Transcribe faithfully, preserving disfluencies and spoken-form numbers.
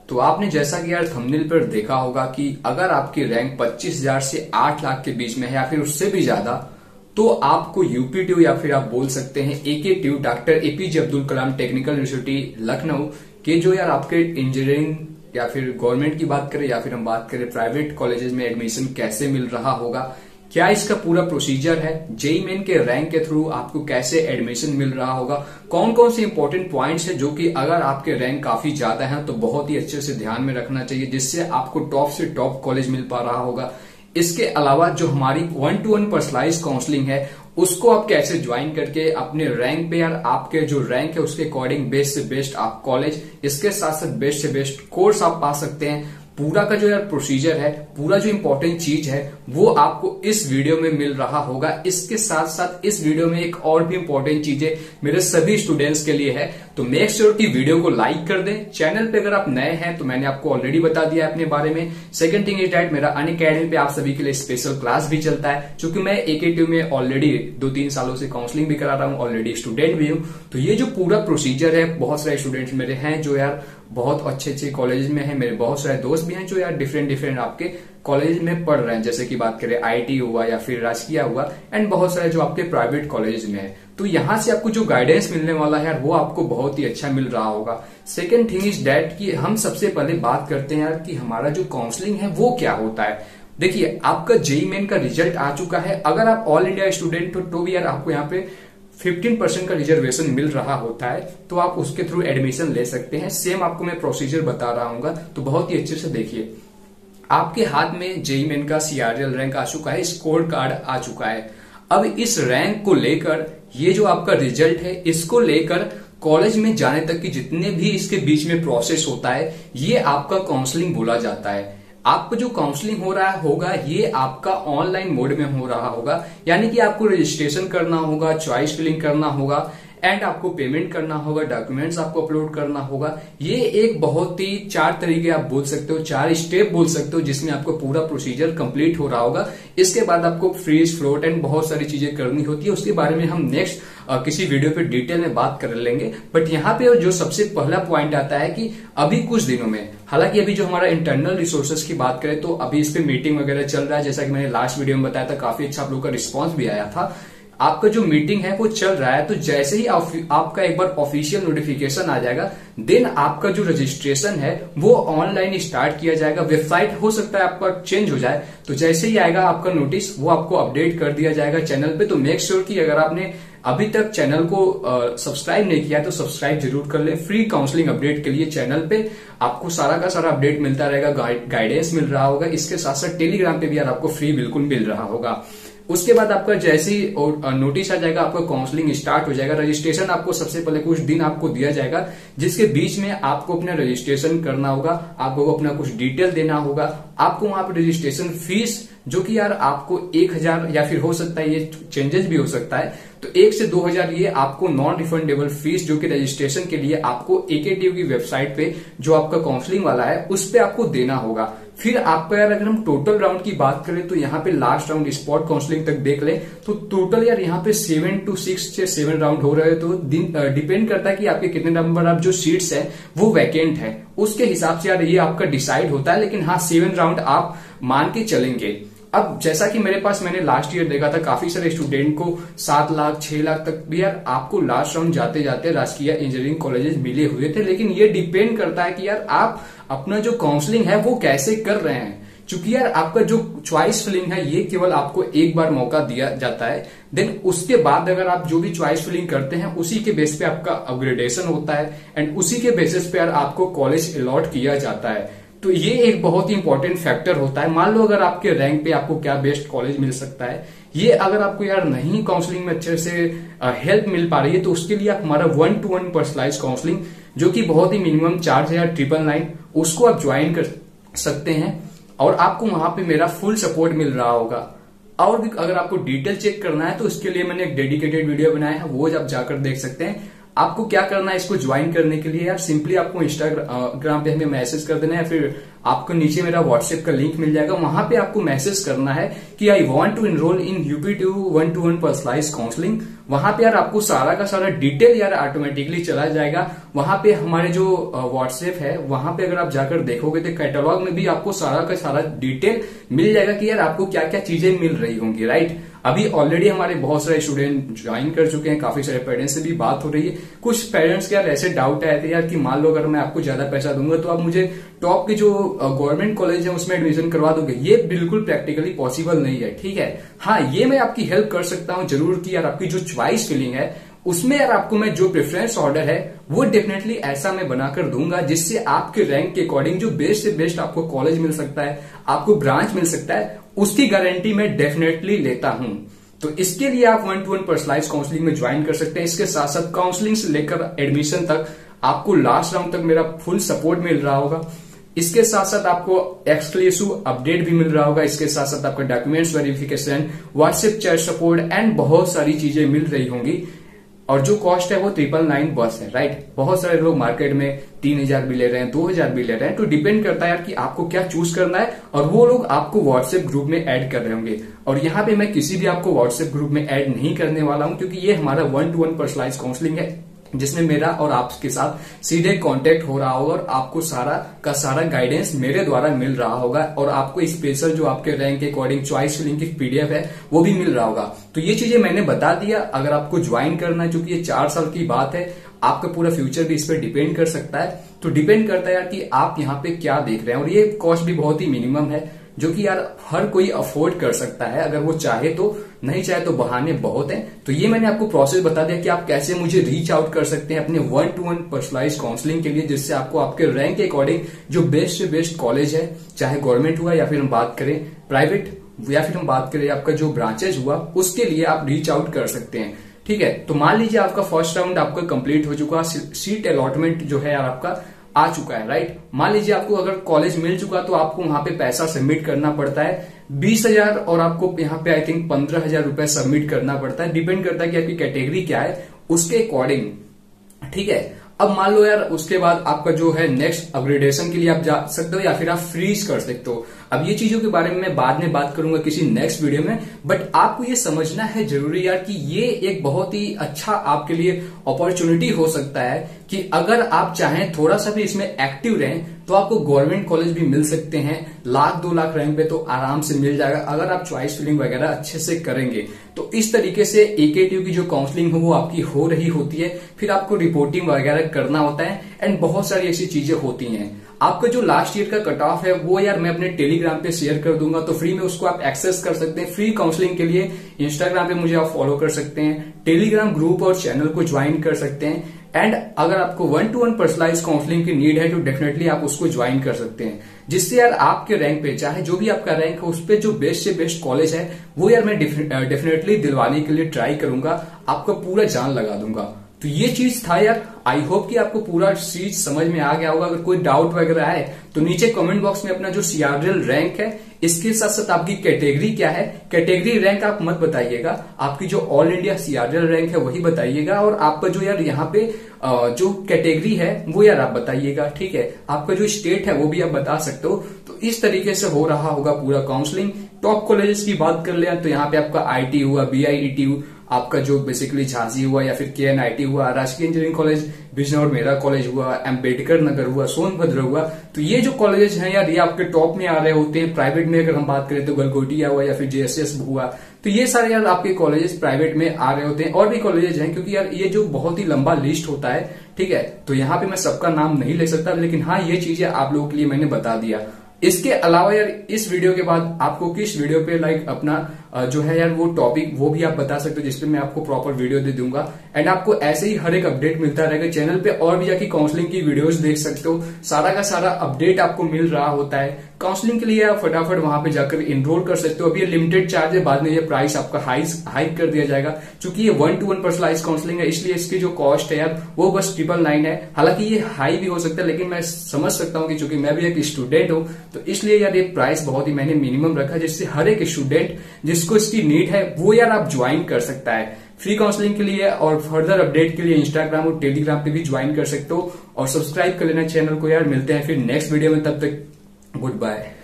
तो आपने जैसा कि यार थंबनेल पर देखा होगा कि अगर आपकी रैंक पच्चीस हजार से आठ लाख के बीच में है या फिर उससे भी ज्यादा, तो आपको यूपीटीयू या फिर आप बोल सकते हैं AKTU, doctor APJ Abdul Kalam technical university Lucknow के जो यार आपके इंजीनियरिंग या फिर गवर्नमेंट की बात करें या फिर हम बात करें प्राइवेट कॉलेजेस में एडमिशन कैसे मिल रहा होगा, क्या इसका पूरा प्रोसीजर है, जेईई मेन के रैंक के थ्रू आपको कैसे एडमिशन मिल रहा होगा, कौन कौन से इंपॉर्टेंट पॉइंट्स है जो कि अगर आपके रैंक काफी ज्यादा है तो बहुत ही अच्छे से ध्यान में रखना चाहिए, जिससे आपको टॉप से टॉप कॉलेज मिल पा रहा होगा। इसके अलावा जो हमारी one to one personalise counselling है उसको आप कैसे ज्वाइन करके अपने रैंक पे यार आपके जो रैंक है उसके अकॉर्डिंग बेस्ट से बेस्ट आप कॉलेज, इसके साथ साथ बेस्ट से बेस्ट कोर्स आप पा सकते हैं। पूरा का जो यार प्रोसीजर है, पूरा जो इंपॉर्टेंट चीज है वो आपको इस वीडियो में मिल रहा होगा। इसके साथ साथ इस वीडियो में एक और भी इंपॉर्टेंट चीज है मेरे सभी स्टूडेंट्स के लिए है, तो मेक श्योर कि वीडियो को लाइक कर दें। चैनल पे अगर आप नए हैं तो मैंने आपको ऑलरेडी बता दिया है अपने बारे में। सेकंड थिंग इज दैट मेरा अनअकैडमी पे आप सभी के लिए स्पेशल क्लास भी चलता है, क्योंकि मैं एकेटीयू में ऑलरेडी दो तीन सालों से काउंसलिंग भी करा रहा हूँ, ऑलरेडी स्टूडेंट भी हूँ। तो ये जो पूरा प्रोसीजर है, बहुत सारे स्टूडेंट्स मेरे हैं जो यार बहुत अच्छे अच्छे कॉलेज में है, मेरे बहुत सारे दोस्त भी हैं जो यार डिफरेंट डिफरेंट आपके कॉलेज में पढ़ रहे हैं, जैसे कि बात करें आईटी हुआ या फिर राजकीय हुआ एंड बहुत सारे जो आपके प्राइवेट कॉलेज में है। तो यहाँ से आपको जो गाइडेंस मिलने वाला है यार वो आपको बहुत ही अच्छा मिल रहा होगा। सेकेंड थिंग इज दैट कि हम सबसे पहले बात करते हैं यार कि हमारा जो काउंसलिंग है वो क्या होता है। देखिए, आपका जेईई मेन का रिजल्ट आ चुका है, अगर आप ऑल इंडिया स्टूडेंट हो तो भी यार आपको यहाँ पे फिफ्टीन परसेंट का रिजर्वेशन मिल रहा होता है, तो आप उसके थ्रू एडमिशन ले सकते हैं। सेम आपको मैं प्रोसीजर बता रहा हूँ, तो बहुत ही अच्छे से देखिए। आपके हाथ में जेईई मेन का सीआरएल रैंक आ चुका है, स्कोर कार्ड आ चुका है। अब इस रैंक को लेकर ये जो आपका रिजल्ट है इसको लेकर कॉलेज में जाने तक की जितने भी इसके बीच में प्रोसेस होता है ये आपका काउंसलिंग बोला जाता है। आपको जो काउंसलिंग हो रहा होगा ये आपका ऑनलाइन मोड में हो रहा होगा, यानी कि आपको रजिस्ट्रेशन करना होगा, चॉइस फिलिंग करना होगा एंड आपको पेमेंट करना होगा, डॉक्यूमेंट्स आपको अपलोड करना होगा। ये एक बहुत ही चार तरीके आप बोल सकते हो, चार स्टेप बोल सकते हो जिसमें आपको पूरा प्रोसीजर कंप्लीट हो रहा होगा। इसके बाद आपको फ्रीज फ्लोट एंड बहुत सारी चीजें करनी होती है, उसके बारे में हम नेक्स्ट किसी वीडियो पे डिटेल में बात कर लेंगे। बट यहाँ पे जो सबसे पहला पॉइंट आता है कि अभी कुछ दिनों में, हालांकि अभी जो हमारा इंटरनल रिसोर्सेज की बात करें तो अभी इस पे मीटिंग वगैरह चल रहा है, जैसा कि मैंने लास्ट वीडियो में बताया था, काफी अच्छा आप लोगों का रिस्पॉन्स भी आया था। आपका जो मीटिंग है वो चल रहा है, तो जैसे ही आपका एक बार ऑफिशियल नोटिफिकेशन आ जाएगा देन आपका जो रजिस्ट्रेशन है वो ऑनलाइन स्टार्ट किया जाएगा। वेबसाइट हो सकता है आपका चेंज हो जाए, तो जैसे ही आएगा आपका नोटिस वो आपको अपडेट कर दिया जाएगा चैनल पे। तो मेक श्योर कि अगर आपने अभी तक चैनल को सब्सक्राइब नहीं किया तो सब्सक्राइब जरूर कर ले। फ्री काउंसलिंग अपडेट के लिए चैनल पे आपको सारा का सारा अपडेट मिलता रहेगा, गाइडेंस मिल रहा होगा। इसके साथ साथ टेलीग्राम पे भी यार आपको फ्री बिल्कुल मिल रहा होगा। उसके बाद आपका जैसे ही नोटिस आ जाएगा आपका काउंसलिंग स्टार्ट हो जाएगा। रजिस्ट्रेशन आपको सबसे पहले कुछ दिन आपको दिया जाएगा, जिसके बीच में आपको अपना रजिस्ट्रेशन करना होगा, आपको अपना कुछ डिटेल देना होगा। आपको वहां पर रजिस्ट्रेशन फीस जो कि यार आपको एक हजार या फिर हो सकता है ये चेंजेस भी हो सकता है, तो एक से दो हजार ये आपको नॉन रिफंडेबल फीस जो कि रजिस्ट्रेशन के लिए आपको एकेटीयू की वेबसाइट पे जो आपका काउंसलिंग वाला है उस पे आपको देना होगा। फिर आपका यार अगर हम टोटल राउंड की बात करें तो यहाँ पे लास्ट राउंड स्पॉट काउंसलिंग तक देख लें तो टोटल यार यहाँ पे सेवन टू सिक्स से सेवन राउंड हो रहे हैं। तो डिपेंड करता है कि आपके कितने नंबर आप जो सीट्स है वो वैकेंट है, उसके हिसाब से यार ये आपका डिसाइड होता है। लेकिन हाँ, सेवन राउंड आप मान के चलेंगे। अब जैसा कि मेरे पास मैंने लास्ट ईयर देखा था काफी सारे स्टूडेंट को सात लाख छह लाख तक भी यार आपको लास्ट राउंड जाते जाते राजकीय इंजीनियरिंग कॉलेजेस मिले हुए थे। लेकिन ये डिपेंड करता है कि यार आप अपना जो काउंसलिंग है वो कैसे कर रहे हैं, क्योंकि यार आपका जो चॉइस फिलिंग है ये केवल आपको एक बार मौका दिया जाता है। देन उसके बाद अगर आप जो भी चॉइस फिलिंग करते हैं उसी के बेस पे आपका अपग्रेडेशन होता है एंड उसी के बेसिस पे यार आपको कॉलेज अलॉट किया जाता है। तो ये एक बहुत ही इंपॉर्टेंट फैक्टर होता है। मान लो अगर आपके रैंक पे आपको क्या बेस्ट कॉलेज मिल सकता है, ये अगर आपको यार नहीं काउंसलिंग में अच्छे से हेल्प मिल पा रही है तो उसके लिए आप हमारा one to one personalise counselling जो कि बहुत ही मिनिमम चार्ज है ट्रिपल नाइन, उसको आप ज्वाइन कर सकते हैं और आपको वहां पे मेरा फुल सपोर्ट मिल रहा होगा। और भी अगर आपको डिटेल चेक करना है तो उसके लिए मैंने एक डेडिकेटेड वीडियो बनाया है, वो आप जाकर देख सकते हैं। आपको क्या करना है इसको ज्वाइन करने के लिए यार, सिंपली आपको इंस्टाग्राम पे हमें मैसेज कर देना है, फिर आपको नीचे मेरा व्हाट्सएप का लिंक मिल जाएगा, वहां पे आपको मैसेज करना है कि I want to enrol in UPTU one to one personalise counselling. वहां पे यार आपको सारा का सारा डिटेल यार ऑटोमेटिकली चला जाएगा। वहां पे हमारे जो व्हाट्सएप है वहां पे अगर आप जाकर देखोगे तो कैटलॉग में भी आपको सारा का सारा डिटेल मिल जाएगा कि यार आपको क्या क्या चीजें मिल रही होंगी, राइट। अभी ऑलरेडी हमारे बहुत सारे स्टूडेंट ज्वाइन कर चुके हैं, काफी सारे पेरेंट्स से भी बात हो रही है। कुछ पेरेंट्स के यार ऐसे डाउट आए थे यार कि मान लो अगर मैं आपको ज्यादा पैसा दूंगा तो आप मुझे टॉप के जो गवर्नमेंट कॉलेज है उसमें एडमिशन करवा दोगे। ये बिल्कुल प्रैक्टिकली पॉसिबल नहीं है, ठीक है। हाँ, ये मैं आपकी हेल्प कर सकता हूँ जरूर कि यार आपकी जो च्वाइस फिलिंग है उसमें यार आपको मैं जो प्रेफरेंस ऑर्डर है वो डेफिनेटली ऐसा मैं बनाकर दूंगा जिससे आपके रैंक के अकॉर्डिंग जो बेस्ट से बेस्ट आपको कॉलेज मिल सकता है, आपको ब्रांच मिल सकता है, उसकी गारंटी मैं डेफिनेटली लेता हूं। तो इसके लिए आप one to one personalise counselling में ज्वाइन कर सकते हैं। इसके साथ साथ काउंसलिंग से लेकर एडमिशन तक आपको लास्ट राउंड तक मेरा फुल सपोर्ट मिल रहा होगा। इसके साथ साथ आपको एक्सक्लूसिव अपडेट भी मिल रहा होगा। इसके साथ साथ आपका documents verification, WhatsApp chat support and बहुत सारी चीजें मिल रही होंगी। और जो कॉस्ट है वो ट्रिपल नाइन बस है, राइट। बहुत सारे लोग मार्केट में तीन हजार भी ले रहे हैं, दो हजार भी ले रहे हैं। तो डिपेंड करता है यार कि आपको क्या चूज करना है। और वो लोग आपको व्हाट्सएप ग्रुप में ऐड कर रहे होंगे। और यहाँ पे मैं किसी भी आपको व्हाट्सएप ग्रुप में ऐड नहीं करने वाला हूं, क्योंकि ये हमारा one to one personalise counselling है जिसमें मेरा और आपके साथ सीधे कांटेक्ट हो रहा होगा और आपको सारा का सारा गाइडेंस मेरे द्वारा मिल रहा होगा। और आपको स्पेशल जो आपके रैंक के अकॉर्डिंग चॉइस फिलिंग की पीडीएफ है वो भी मिल रहा होगा। तो ये चीजें मैंने बता दिया। अगर आपको ज्वाइन करना है, चूंकि ये चार साल की बात है, आपका पूरा फ्यूचर भी इस पर डिपेंड कर सकता है। तो डिपेंड करता है यार कि आप यहाँ पे क्या देख रहे हैं। और ये कॉस्ट भी बहुत ही मिनिमम है जो कि यार हर कोई अफोर्ड कर सकता है अगर वो चाहे तो, नहीं चाहे तो बहाने बहुत हैं। तो ये मैंने आपको प्रोसेस बता दिया कि आप कैसे मुझे रीच आउट कर सकते हैं अपने one to one personalise counselling के लिए, जिससे आपको आपके रैंक के अकॉर्डिंग जो बेस्ट से बेस्ट कॉलेज है, चाहे गवर्नमेंट हुआ या फिर हम बात करें प्राइवेट या फिर हम बात करें आपका जो ब्रांचेज हुआ, उसके लिए आप रीच आउट कर सकते हैं, ठीक है। तो मान लीजिए आपका फर्स्ट राउंड आपका कंप्लीट हो चुका, सीट अलॉटमेंट जो है यार आपका आ चुका है, राइट। मान लीजिए आपको अगर कॉलेज मिल चुका तो आपको वहां पे पैसा सबमिट करना पड़ता है बीस हजार और आपको यहाँ पे आई थिंक पंद्रह हजार रुपए सबमिट करना पड़ता है। डिपेंड करता है कि आपकी कैटेगरी क्या है उसके अकॉर्डिंग, ठीक है। अब मान लो यार उसके बाद आपका जो है नेक्स्ट अपग्रेडेशन के लिए आप जा सकते हो या फिर आप फ्रीज कर सकते हो। अब ये चीजों के बारे में मैं बाद में बात करूंगा किसी नेक्स्ट वीडियो में, बट आपको ये समझना है जरूरी यार कि ये एक बहुत ही अच्छा आपके लिए अपॉर्चुनिटी हो सकता है कि अगर आप चाहें थोड़ा सा भी इसमें एक्टिव रहें तो आपको गवर्नमेंट कॉलेज भी मिल सकते हैं। लाख दो लाख रैंक पे तो आराम से मिल जाएगा अगर आप चॉइस फिलिंग वगैरह अच्छे से करेंगे। तो इस तरीके से एकेटीयू की जो काउंसलिंग है वो आपकी हो रही होती है, फिर आपको रिपोर्टिंग वगैरह करना होता है एंड बहुत सारी ऐसी चीजें होती हैं। आपका जो लास्ट ईयर का कट ऑफ है वो यार मैं अपने टेलीग्राम पे शेयर कर दूंगा, तो फ्री में उसको आप एक्सेस कर सकते हैं। फ्री काउंसलिंग के लिए इंस्टाग्राम पे मुझे आप फॉलो कर सकते हैं, टेलीग्राम ग्रुप और चैनल को ज्वाइन कर सकते हैं। एंड अगर आपको one to one personalise counselling की नीड है तो डेफिनेटली आप उसको ज्वाइन कर सकते हैं, जिससे यार आपके रैंक पे चाहे जो भी आपका रैंक है उस पे जो बेस्ट से बेस्ट कॉलेज है वो यार मैं डेफिनेटली दिलवाने के लिए ट्राई करूंगा, आपका पूरा जान लगा दूंगा। तो ये चीज था यार। आई होप कि आपको पूरा चीज समझ में आ गया होगा। अगर कोई डाउट वगैरह है तो नीचे कमेंट बॉक्स में अपना जो सीआरएल रैंक है, इसके साथ साथ आपकी कैटेगरी क्या है, कैटेगरी रैंक आप मत बताइएगा, आपकी जो ऑल इंडिया सीआरएल रैंक है वही बताइएगा। और आपका जो यार यहाँ पे जो कैटेगरी है वो यार आप बताइएगा, ठीक है। आपका जो स्टेट है वो भी आप बता सकते हो। तो इस तरीके से हो रहा होगा पूरा काउंसलिंग। टॉप कॉलेजेस की बात कर ले तो यहाँ पे आपका आईटी हुआ, बीआईईटी, आपका जो बेसिकली झांसी हुआ या फिर केएनआईटी हुआ, राजकीय इंजीनियरिंग कॉलेज बिजनौर मेरा कॉलेज हुआ, अम्बेडकर नगर हुआ, सोनभद्र हुआ। तो ये जो कॉलेजेस हैं यार ये आपके टॉप में आ रहे होते हैं। प्राइवेट में अगर हम बात करें तो गलगोटिया हुआ या फिर जेएसएस हुआ, तो ये सारे यार आपके कॉलेजेस प्राइवेट में आ रहे होते हैं। और भी कॉलेजेस हैं क्योंकि यार ये जो बहुत ही लंबा लिस्ट होता है, ठीक है। तो यहाँ पे मैं सबका नाम नहीं ले सकता, लेकिन हाँ ये चीजें आप लोगों के लिए मैंने बता दिया। इसके अलावा यार इस वीडियो के बाद आपको किस वीडियो पे लाइक अपना जो है यार वो टॉपिक वो भी आप बता सकते हो, जिसपे मैं आपको प्रॉपर वीडियो दे दूंगा। एंड आपको ऐसे ही हर एक अपडेट मिलता रहेगा चैनल पे। और भी जाके काउंसलिंग की वीडियोस देख सकते हो, सारा का सारा अपडेट आपको मिल रहा होता है। काउंसलिंग के लिए आप फटाफट वहां पे जाकर इनरोल कर सकते हो। अभी ये लिमिटेड चार्ज है, बाद में ये प्राइस आपका हाइक कर दिया जाएगा। क्योंकि ये one to one personalise counselling है, इसलिए इसकी जो कॉस्ट है यार वो बस ट्रिपल नाइन है। हालांकि ये हाई भी हो सकता है, लेकिन मैं समझ सकता हूँ कि चूंकि मैं भी एक स्टूडेंट हूँ तो इसलिए यार ये प्राइस बहुत ही मैंने मिनिमम रखा, जिससे हर एक स्टूडेंट जिसको इसकी नीड है वो यार आप ज्वाइन कर सकता है। फ्री काउंसलिंग के लिए और फर्दर अपडेट के लिए इंस्टाग्राम और टेलीग्राम पे भी ज्वाइन कर सकते हो। और सब्सक्राइब कर लेना चैनल को यार। मिलते हैं फिर नेक्स्ट वीडियो में, तब तक गुड बाय।